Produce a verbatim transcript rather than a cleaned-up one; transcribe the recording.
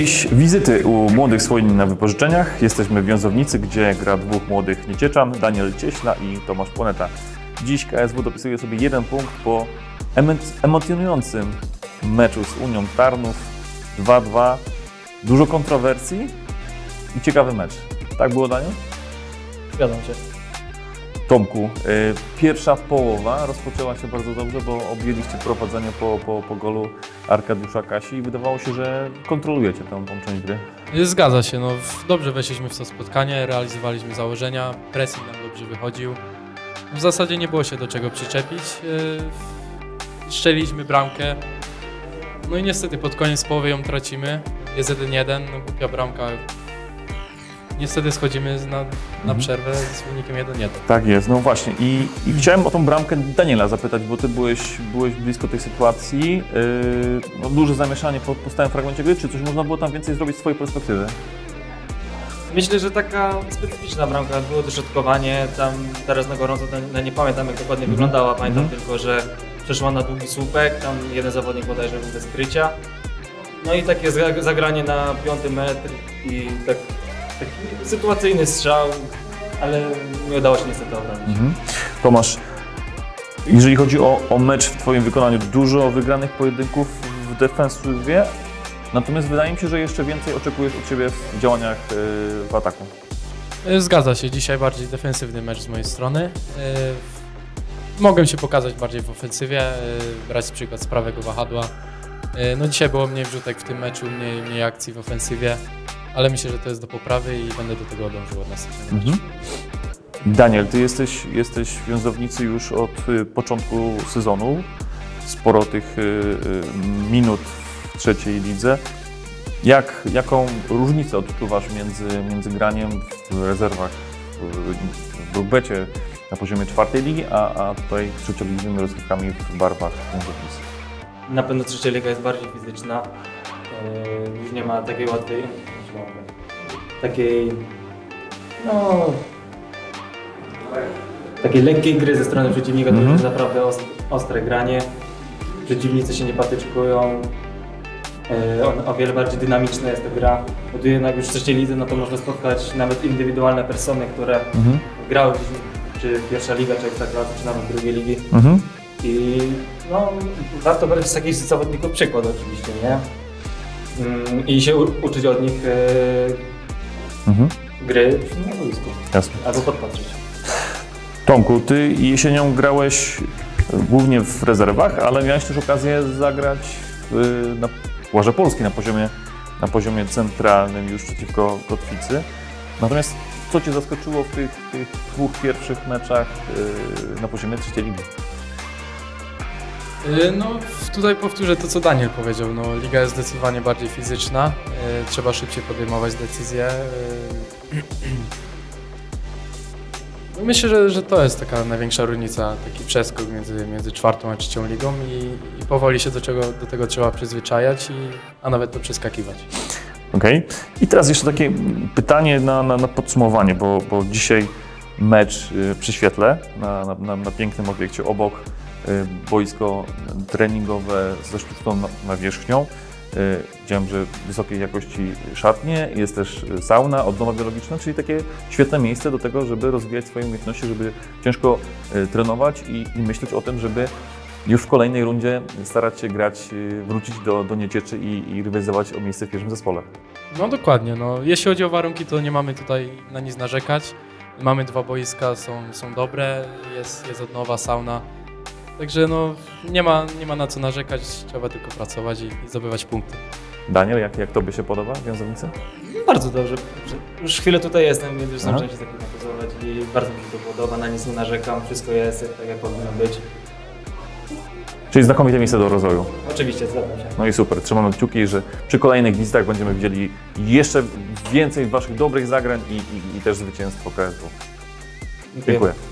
jakieś wizyty u młodych Słonin na wypożyczeniach. Jesteśmy w Wiązownicy, gdzie gra dwóch młodych niecieczan, Daniel Cieśla i Tomasz Płoneta. Dziś K S W dopisuje sobie jeden punkt po emocjonującym meczu z Unią Tarnów. dwa dwa. Dużo kontrowersji i ciekawy mecz. Tak było, Daniel? Zgadzam się. Tomku, y, pierwsza połowa rozpoczęła się bardzo dobrze, bo objęliście prowadzenie po, po, po golu Arkadiusza Kasi i wydawało się, że kontrolujecie tę, tą część gry. Zgadza się, no dobrze weszliśmy w to spotkanie, realizowaliśmy założenia, pressing nam dobrze wychodził. W zasadzie nie było się do czego przyczepić. Yy, strzeliliśmy bramkę, no i niestety pod koniec połowy ją tracimy. Jest jeden jeden, no głupia bramka. Niestety schodzimy na, na mhm. przerwę z wynikiem jeden jeden. Tak jest, no właśnie. I, i chciałem o tą bramkę Daniela zapytać, bo ty byłeś, byłeś blisko tej sytuacji. Yy, no, duże zamieszanie po, po stałym fragmencie gry. Czy coś można było tam więcej zrobić z twojej perspektywy? Myślę, że taka specyficzna bramka, było dośrodkowanie, tam teraz na gorąco no nie pamiętam jak dokładnie mm. wyglądała, pamiętam mm. tylko, że przeszła na długi słupek, tam jeden zawodnik bodajże był bez krycia. No i takie zagranie na piąty metr i tak, taki sytuacyjny strzał, ale nie udało się niestety obronić. Mm. Tomasz, jeżeli chodzi o, o mecz w twoim wykonaniu, dużo wygranych pojedynków w defensywie. Natomiast wydaje mi się, że jeszcze więcej oczekujesz od siebie w działaniach yy, w ataku. Zgadza się, dzisiaj bardziej defensywny mecz z mojej strony. Yy, mogłem się pokazać bardziej w ofensywie, yy, brać przykład z prawego wahadła. Yy, no dzisiaj było mniej wrzutek w tym meczu, mniej, mniej akcji w ofensywie, ale myślę, że to jest do poprawy i będę do tego dążył od następnego meczu. Mhm. Daniel, ty jesteś, jesteś w Wiązownicy już od y, początku sezonu. Sporo tych y, y, minut w trzeciej lidze. Jak, jaką różnicę odczuwasz między, między graniem w rezerwach w Brukbecie na poziomie czwartej ligi, a, a tutaj trzecioligowymi rozgrywkami w barwach Wiązownicy? Na pewno trzecia liga jest bardziej fizyczna. Yy, już nie ma takiej łatwej, takiej, no, takiej lekkiej gry ze strony przeciwnika, mm-hmm. to jest naprawdę ostre, ostre granie. Przeciwnicy się nie patyczkują. Yy, o wiele bardziej dynamiczna jest ta gra. Bo tu jednak już w trzeciej lidze no to można spotkać nawet indywidualne persony, które mm-hmm. grały czy pierwsza liga, czy ekstraklasy, czy nawet drugiej ligi. Mm-hmm. I no, warto brać z takich zawodników przykład oczywiście, nie? Yy, I się u- uczyć od nich yy, mm-hmm. gry na boisku. Jasne. Albo podpatrzeć. Tomku, ty jesienią grałeś głównie w rezerwach, ale miałeś też okazję zagrać w, na Pucharze Polski na poziomie, na poziomie centralnym już przeciwko Kotwicy. Natomiast co cię zaskoczyło w tych, tych dwóch pierwszych meczach yy, na poziomie trzeciej ligi? Yy, no tutaj powtórzę to, co Daniel powiedział. No, liga jest zdecydowanie bardziej fizyczna. Yy, trzeba szybciej podejmować decyzje. Yy. Myślę, że, że to jest taka największa różnica, taki przeskok między, między czwartą a trzecią ligą i, i powoli się do, czego, do tego trzeba przyzwyczajać, i, a nawet to przeskakiwać. Okej. Okay. I teraz jeszcze takie pytanie na, na, na podsumowanie, bo, bo dzisiaj mecz y, przy świetle na, na, na pięknym obiekcie obok, y, boisko treningowe ze sztuczną nawierzchnią. Widziałem, że wysokiej jakości szatnie, jest też sauna, odnowa biologiczna, czyli takie świetne miejsce do tego, żeby rozwijać swoje umiejętności, żeby ciężko trenować i, i myśleć o tym, żeby już w kolejnej rundzie starać się grać, wrócić do, do Niecieczy i, i rywalizować o miejsce w pierwszym zespole. No dokładnie, no, jeśli chodzi o warunki, to nie mamy tutaj na nic narzekać. Mamy dwa boiska, są, są dobre, jest, jest odnowa, sauna. Także no, nie ma, nie ma na co narzekać, trzeba tylko pracować i, i zdobywać punkty. Daniel, jak, jak Tobie się podoba w Wiązownicy? Bardzo dobrze. Już chwilę tutaj jestem, więc już zdążyłem się takim napozować i bardzo mi się to podoba, na nic nie narzekam, wszystko jest tak jak powinno być. Czyli znakomite miejsce do rozwoju. Oczywiście, zgadzam się. No i super, trzymamy kciuki, że przy kolejnych wizytach będziemy widzieli jeszcze więcej Waszych dobrych zagrań i, i, i też zwycięstwo K S W. Dziękuję. Dziękuję.